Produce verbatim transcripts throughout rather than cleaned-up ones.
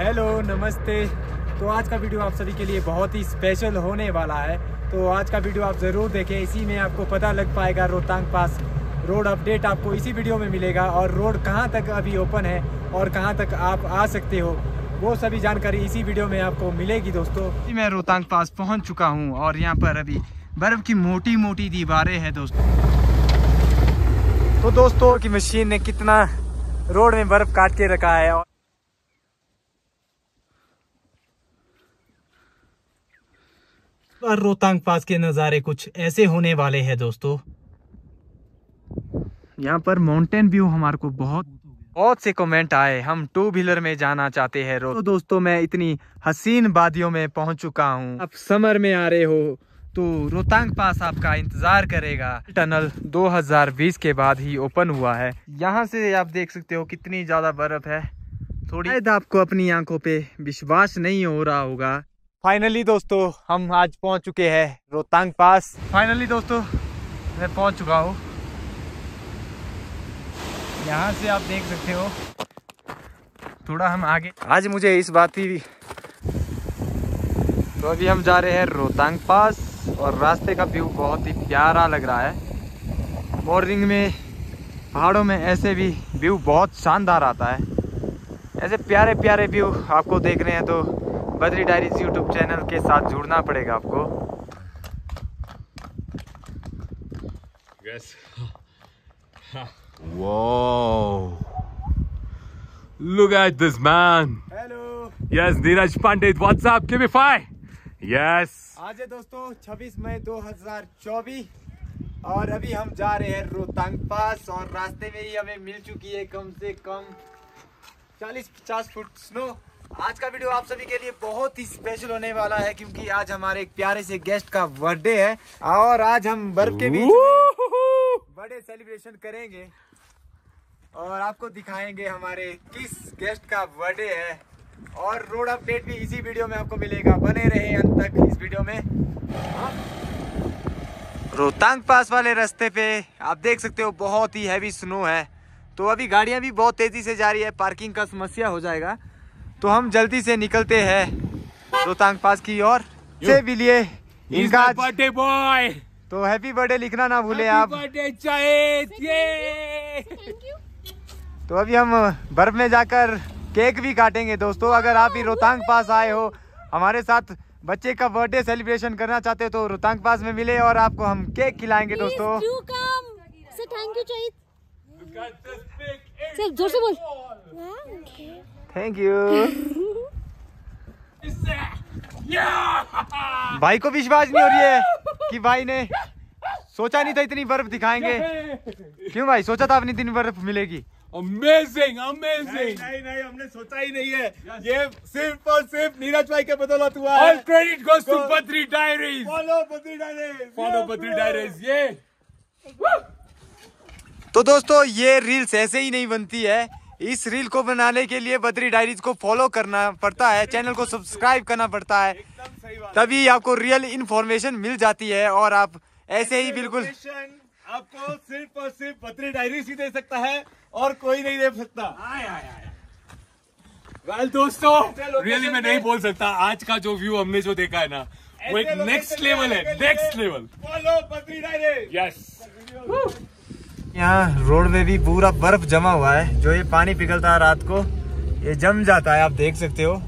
Hello नमस्ते। तो आज का वीडियो आप सभी के लिए बहुत ही स्पेशल होने वाला है। तो आज का वीडियो आप ज़रूर देखें, इसी में आपको पता लग पाएगा रोहतांग पास रोड अपडेट आपको इसी वीडियो में मिलेगा और रोड कहां तक अभी ओपन है और कहां तक आप आ सकते हो, वो सभी जानकारी इसी वीडियो में आपको मिलेगी। दोस्तों मैं रोहतांग पास पहुंच चुका हूं और यहां पर अभी बर्फ़ की मोटी मोटी दीवारें हैं दोस्तों। तो दोस्तों की मशीन ने कितना रोड में बर्फ़ काट के रखा है और रोहतांग पास के नज़ारे कुछ ऐसे होने वाले हैं दोस्तों। यहाँ पर माउंटेन व्यू हमारे को बहुत बहुत से कमेंट आए, हम टू व्हीलर में जाना चाहते हैं। तो दोस्तों मैं इतनी हसीन वादियों में पहुंच चुका हूँ। आप समर में आ रहे हो तो रोहतांग पास आपका इंतजार करेगा। टनल दो हज़ार बीस के बाद ही ओपन हुआ है। यहाँ से आप देख सकते हो कितनी ज्यादा बर्फ है। थोड़ी शायद आपको अपनी आंखों पे विश्वास नहीं हो रहा होगा। फाइनली दोस्तों हम आज पहुंच चुके हैं रोहतांग पास। फाइनली दोस्तों मैं पहुंच चुका हूँ। यहाँ से आप देख सकते हो थोड़ा हम आगे, आज मुझे इस बात की, तो अभी हम जा रहे हैं रोहतांग पास और रास्ते का व्यू बहुत ही प्यारा लग रहा है। मॉर्निंग में पहाड़ों में ऐसे भी व्यू बहुत शानदार आता है। ऐसे प्यारे प्यारे व्यू आपको देखने हैं तो बद्री डायरीज यूट्यूब चैनल के साथ जुड़ना पड़ेगा आपको। Yes. Whoa! Look at this man. Hello. Yes, Neeraj Pandit. What's up? Give me five. Yes. आज है दोस्तों छब्बीस मई दो हज़ार चौबीस और अभी हम जा रहे हैं रोहतांग पास और रास्ते में ही हमें मिल चुकी है कम से कम चालीस पचास फुट स्नो। आज का वीडियो आप सभी के लिए बहुत ही स्पेशल होने वाला है क्योंकि आज हमारे एक प्यारे से गेस्ट का बर्थडे है और आज हम बर्फ के बीच बर्थडे सेलिब्रेशन करेंगे और आपको दिखाएंगे हमारे किस गेस्ट का बर्थडे है और रोड अपडेट भी इसी वीडियो में आपको मिलेगा। बने रहे अंत तक इस वीडियो में। रोहतांग पास वाले रास्ते पे आप देख सकते हो बहुत ही हैवी स्नो है, तो अभी गाड़ियां भी बहुत तेजी से जा रही है, पार्किंग का समस्या हो जाएगा। तो हम जल्दी से निकलते हैं रोहतांग पास की ओर। से भी लिए इनका बर्थडे बॉय, तो हैप्पी बर्थडे लिखना ना भूले आप। तो अभी हम बर्फ में जाकर केक भी काटेंगे दोस्तों। अगर आप भी रोहतांग पास आए हो हमारे साथ बच्चे का बर्थडे सेलिब्रेशन करना चाहते हो तो रोहतांग पास में मिले और आपको हम केक खिलाएंगे दोस्तों। थैंक यू चाहिए, सिर्फ जोर से बोल थैंक यू। भाई को विश्वास नहीं हो रही है कि भाई ने सोचा नहीं था इतनी बर्फ दिखाएंगे। क्यों भाई, सोचा था अपनी इतनी बर्फ मिलेगी? Amazing amazing. नहीं नहीं हमने सोचा ही नहीं है, ये सिर्फ और सिर्फ नीरज भाई के बदौलत हुआ All है। credit goes to Badri Diaries. Follow Badri Diaries, Follow Badri Diaries. ये तो दोस्तों ये रील्स ऐसे ही नहीं बनती है। इस रील को बनाने के लिए बद्री डायरीज को फॉलो करना पड़ता है, चैनल को सब्सक्राइब करना पड़ता है, एकदम सही बात। तभी आपको रियल इन्फॉर्मेशन मिल जाती है और आप ऐसे ही बिल्कुल Information आपको सिर्फ और सिर्फ बद्री डायरीज ही दे सकता है और कोई नहीं दे सकता। वेल दोस्तों, रियली मैं नहीं बोल सकता, आज का जो व्यू हमने जो देखा है ना वो एक नेक्स्ट लेवल है, next level. Follow Badri Diaries. Yes. यहाँ रोड में भी पूरा बर्फ जमा हुआ है। जो ये पानी पिघलता है रात को ये जम जाता है, आप देख सकते हो।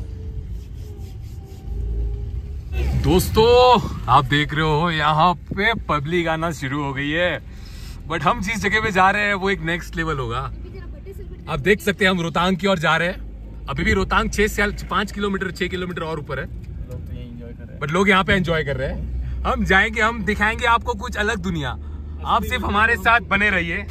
दोस्तों आप देख रहे हो यहाँ पे पब्लिक आना शुरू हो गई है, बट हम जिस जगह पे जा रहे हैं वो एक नेक्स्ट लेवल होगा। आप देख सकते हैं हम रोहतांग की ओर जा रहे हैं। अभी भी रोहतांग छह से पांच किलोमीटर छह किलोमीटर और ऊपर है, बट लोग यहाँ पे एंजॉय कर रहे हैं। हम जाएंगे, हम दिखाएंगे आपको कुछ अलग दुनिया। आप सिर्फ हमारे साथ बने रहिए।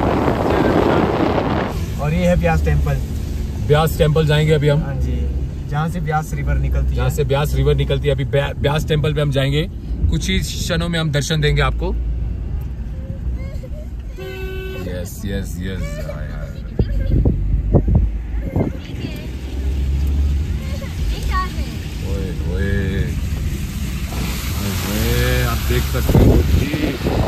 और ये है ब्यास टेम्पल। ब्यास टेम्पल जाएंगे अभी हम। हाँ जी, जहाँ से ब्यास रिवर निकलती है। जहाँ से ब्यास रिवर निकलती है। अभी ब्या- ब्यास टेम्पल पे हम जाएंगे, कुछ ही क्षणों में हम दर्शन देंगे आपको। Yes yes yes. ओए ओए ओए, आप देख सकते हो कि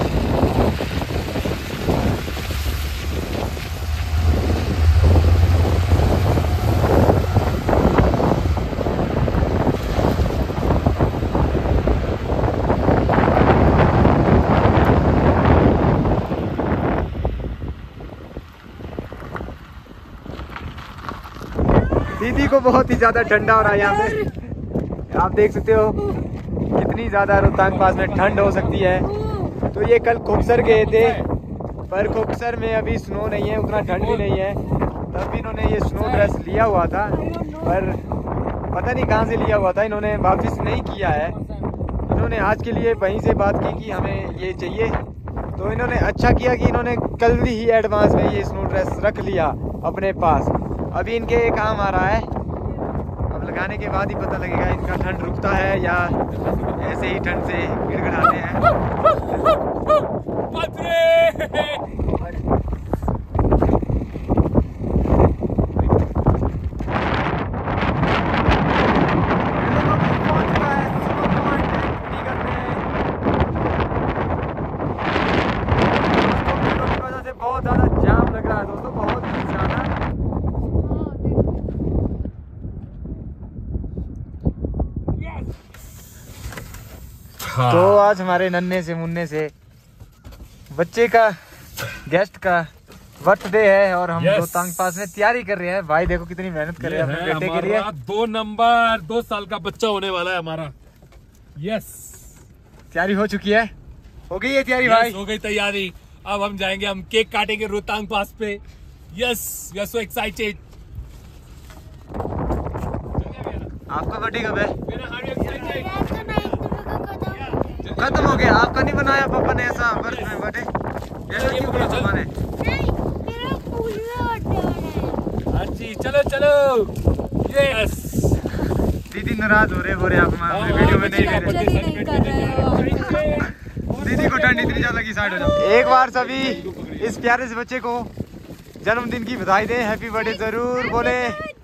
दीदी को बहुत ही ज्यादा ठंडा हो रहा है यहाँ पे। आप देख सकते हो कितनी ज्यादा रोहतांग पास में ठंड हो सकती है। तो ये कल खोखसर गए थे, पर खोखसर में अभी स्नो नहीं है, उतना ठंड भी नहीं है। तब भी इन्होंने ये स्नो ड्रेस लिया हुआ था, पर पता नहीं कहाँ से लिया हुआ था, इन्होंने वापस नहीं किया है। इन्होंने आज के लिए वहीं से बात की कि हमें ये चाहिए, तो इन्होंने अच्छा किया कि इन्होंने कल ही एडवांस में ये स्नो ड्रेस रख लिया अपने पास। अभी इनके काम आ रहा है, अब लगाने के बाद ही पता लगेगा इनका ठंड रुकता है या ऐसे ही ठंड से गिड़गिड़ाते हैं। बहुत ज्यादा जाम लग रहा है दोस्तों, बहुत ही ज्यादा। हाँ। तो आज हमारे नन्हे से मुन्ने से बच्चे का गेस्ट का बर्थडे है और हम Yes. रोहतांग पास में तैयारी कर रहे हैं। भाई देखो कितनी मेहनत कर रहे हैं अपने बेटे के लिए। दो नंबर दो साल का बच्चा होने वाला है हमारा। यस तैयारी हो चुकी है, हो गई है तैयारी भाई। हो गई तैयारी। अब हम जाएंगे, हम केक काटेंगे रोहतांग पास पे। Yes we are so excited. आपका बर्थडे कब है? तो नहीं खत्म हो गया, आपका नहीं बनाया पापा ने ऐसा बर्थ में बर्थडे? ये क्यों बोला पापा ने? मेरा स्कूल में बर्थडे होना है। अच्छी चलो चलो। यस दीदी नाराज हो रहे हो रहे आप हमारे वीडियो में नहीं ले रहे। कैप्चर ही नहीं कर रहे हो। दीदी को ठंड इतनी ज्यादा लगी, साइड हो जाओ। एक बार सभी इस प्यारे से बच्चे को जन्मदिन की बधाई दें, हैप्पी बर्थडे जरूर बोले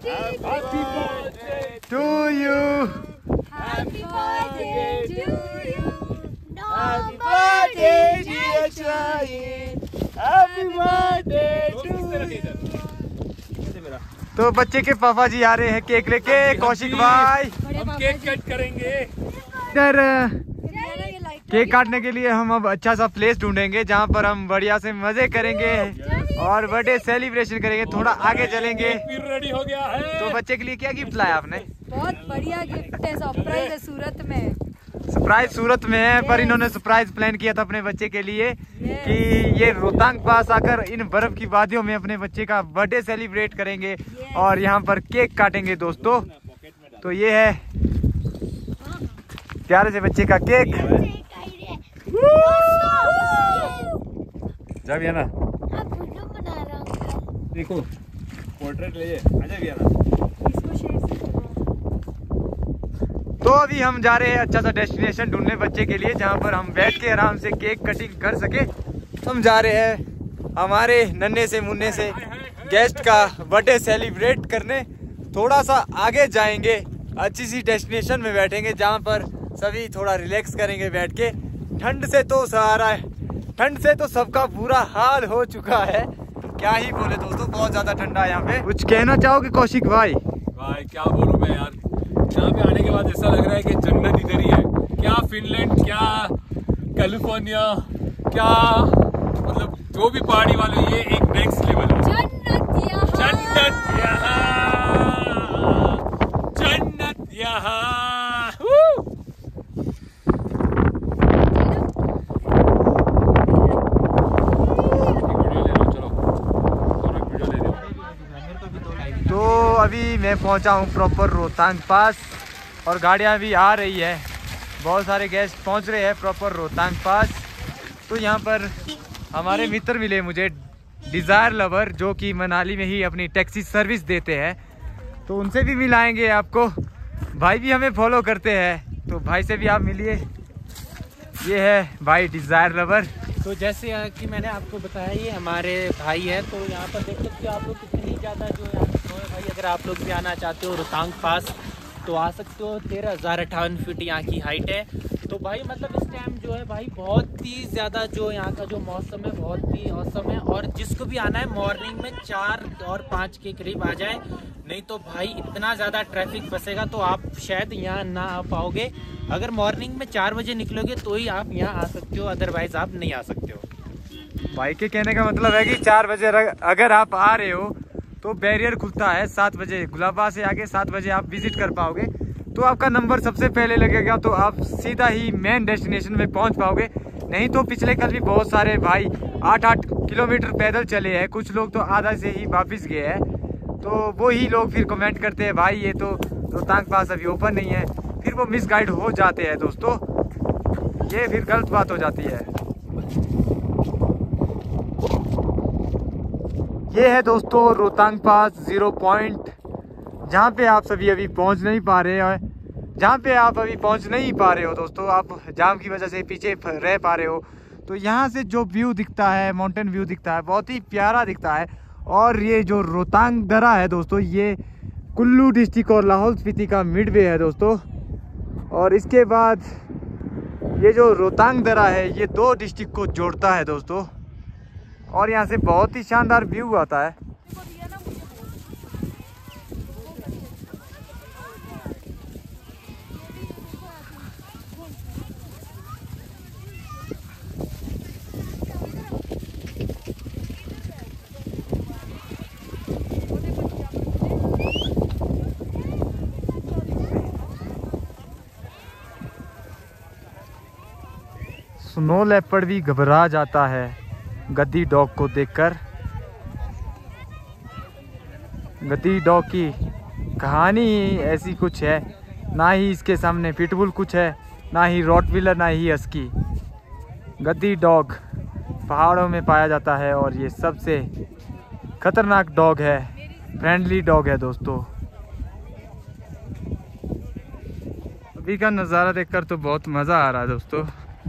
to you. Happy birthday to you. Happy birthday dear Shahid, happy birthday to you। तो बच्चे के पापा जी आ रहे हैं केक लेके, कौशिक भाई। हम केक कट करेंगे। इधर केक काटने के लिए हम अब अच्छा सा प्लेस ढूंढेंगे जहाँ पर हम बढ़िया से मजे करेंगे और बर्थडे सेलिब्रेशन करेंगे। थोड़ा आगे चलेंगे। फिर रेडी हो गया है। तो बच्चे के लिए क्या गिफ्ट लाया आपने? बहुत बढ़िया गिफ्ट है, सरप्राइज है सूरत में। सरप्राइज सूरत में है, पर इन्होंने सरप्राइज प्लान किया था अपने बच्चे के लिए कि ये रोहतांग पास आकर इन बर्फ की वादियों में अपने बच्चे का बर्थडे सेलिब्रेट करेंगे और यहाँ पर केक काटेंगे दोस्तों। तो ये है प्यारे से बच्चे का केक। जा भी है ना, अब वीडियो बना रहा हूँ। देखो पोर्ट्रेट ले आजा भी ना। इसको शेयर से तो अभी हम जा रहे हैं अच्छा सा डेस्टिनेशन ढूंढने बच्चे के लिए जहाँ पर हम बैठ के आराम से केक कटिंग कर सके। हम जा रहे हैं हमारे नन्हे से मुन्ने से गेस्ट का बर्थडे सेलिब्रेट करने। थोड़ा सा आगे जाएंगे, अच्छी सी डेस्टिनेशन में बैठेंगे जहाँ पर सभी थोड़ा रिलैक्स करेंगे बैठ के। ठंड से तो सहारा है, ठंड से तो सबका बुरा हाल हो चुका है, क्या ही बोले दोस्तों, बहुत ज्यादा ठंडा है यहाँ पे। कुछ कहना चाहोगे कौशिक भाई? भाई क्या बोलूं मैं यार, यहाँ पे आने के बाद ऐसा लग रहा है कि जन्नत इधर ही है। क्या फिनलैंड, क्या कैलिफोर्निया, क्या मतलब जो भी पहाड़ी वाले, ये एक नेक्स्ट लेवल है। जन्नत यहाँ, जन्नत यहाँ, जन्नत यहाँ। तो अभी मैं पहुंचा हूं प्रॉपर रोहतांग पास और गाड़ियां भी आ रही है, बहुत सारे गेस्ट पहुंच रहे हैं प्रॉपर रोहतांग पास। तो यहाँ पर हमारे मित्र मिले मुझे, डिज़ायर लवर, जो कि मनाली में ही अपनी टैक्सी सर्विस देते हैं। तो उनसे भी मिलाएंगे आपको। भाई भी हमें फॉलो करते हैं, तो भाई से भी आप मिलिए। ये है भाई डिज़ायर लवर। तो जैसे कि मैंने आपको बताया ये हमारे भाई है। तो यहाँ पर देख सकते हो आप लोग कितनी ज़्यादा जो यहाँ पर स्नो है भाई। अगर आप लोग भी आना चाहते हो रोहतांग पास तो आ सकते हो। तेरह हज़ार अट्ठावन फीट यहाँ की हाइट है। तो भाई मतलब इस टाइम जो है भाई बहुत ही ज़्यादा जो यहाँ का जो मौसम है बहुत ही औसम है। और जिसको भी आना है मॉर्निंग में चार और पाँच के करीब आ जाए, नहीं तो भाई इतना ज़्यादा ट्रैफिक फंसेगा तो आप शायद यहाँ ना आ पाओगे। अगर मॉर्निंग में चार बजे निकलोगे तो ही आप यहाँ आ सकते हो, अदरवाइज़ आप नहीं आ सकते हो। भाई के कहने का मतलब है कि चार बजे अगर आप आ रहे हो तो बैरियर खुलता है सात बजे। गुलाबा से आगे सात बजे आप विजिट कर पाओगे तो आपका नंबर सबसे पहले लगेगा, तो आप सीधा ही मेन डेस्टिनेशन में पहुंच पाओगे। नहीं तो पिछले कल भी बहुत सारे भाई आठ आठ किलोमीटर पैदल चले हैं, कुछ लोग तो आधा से ही वापस गए हैं। तो वो ही लोग फिर कमेंट करते हैं भाई ये तो रोहतांग पास अभी ओपन नहीं है, फिर वो मिसगाइड हो जाते हैं दोस्तों। ये फिर गलत बात हो जाती है। ये है दोस्तों रोहतांग पास जीरो पॉइंट, जहाँ पे आप सभी अभी पहुँच नहीं पा रहे हैं। जहाँ पे आप अभी पहुँच नहीं पा रहे हो दोस्तों, आप जाम की वजह से पीछे रह पा रहे हो। तो यहाँ से जो व्यू दिखता है, माउंटेन व्यू दिखता है, बहुत ही प्यारा दिखता है। और ये जो रोहतांग दर्रा है दोस्तों, ये कुल्लू डिस्ट्रिक्ट और लाहौल स्पीति का मिडवे है दोस्तों। और इसके बाद ये जो रोहतांग दर्रा है ये दो डिस्ट्रिक्ट को जोड़ता है दोस्तों। और यहाँ से बहुत ही शानदार व्यू आता है। स्नो लेपर्ड भी घबरा जाता है गद्दी डॉग को देखकर। गद्दी डॉग की कहानी ही ऐसी कुछ है, ना ही इसके सामने पिटबुल कुछ है, ना ही रॉटविलर, ना ही हस्की। गद्दी डॉग पहाड़ों में पाया जाता है और ये सबसे खतरनाक डॉग है, फ्रेंडली डॉग है दोस्तों। अभी का नज़ारा देखकर तो बहुत मज़ा आ रहा है दोस्तों।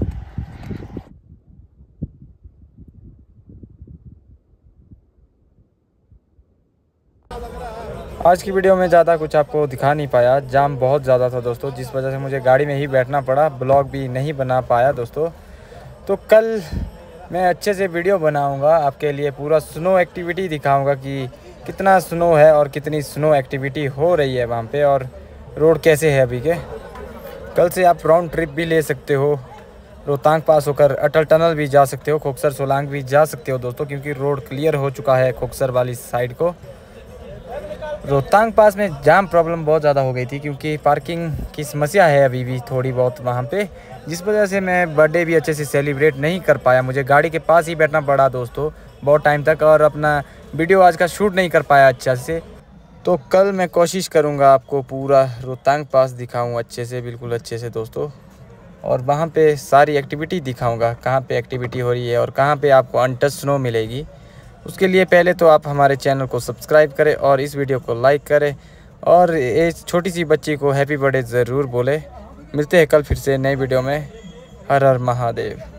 आज की वीडियो में ज़्यादा कुछ आपको दिखा नहीं पाया, जाम बहुत ज़्यादा था दोस्तों, जिस वजह से मुझे गाड़ी में ही बैठना पड़ा, ब्लॉग भी नहीं बना पाया दोस्तों। तो कल मैं अच्छे से वीडियो बनाऊंगा आपके लिए, पूरा स्नो एक्टिविटी दिखाऊंगा कि कितना स्नो है और कितनी स्नो एक्टिविटी हो रही है वहाँ पे, और रोड कैसे है अभी के। कल से आप राउंड ट्रिप भी ले सकते हो, रोहतांग पास होकर अटल टनल भी जा सकते हो, खोखसर सोलांग भी जा सकते हो दोस्तों, क्योंकि रोड क्लियर हो चुका है खोखसर वाली साइड को। रोहतांग पास में जाम प्रॉब्लम बहुत ज़्यादा हो गई थी, क्योंकि पार्किंग की समस्या है अभी भी थोड़ी बहुत वहाँ पे, जिस वजह से मैं बर्थडे भी अच्छे से सेलिब्रेट नहीं कर पाया। मुझे गाड़ी के पास ही बैठना पड़ा दोस्तों बहुत टाइम तक, और अपना वीडियो आज का शूट नहीं कर पाया अच्छा से। तो कल मैं कोशिश करूँगा आपको पूरा रोहतांग पास दिखाऊँ अच्छे से, बिल्कुल अच्छे से दोस्तों, और वहाँ पे सारी एक्टिविटी दिखाऊँगा, कहाँ पे एक्टिविटी हो रही है और कहाँ पे आपको अनटच स्नो मिलेगी। उसके लिए पहले तो आप हमारे चैनल को सब्सक्राइब करें और इस वीडियो को लाइक करें, और इस छोटी सी बच्ची को हैप्पी बर्थडे ज़रूर बोले। मिलते हैं कल फिर से नई वीडियो में। हर हर महादेव।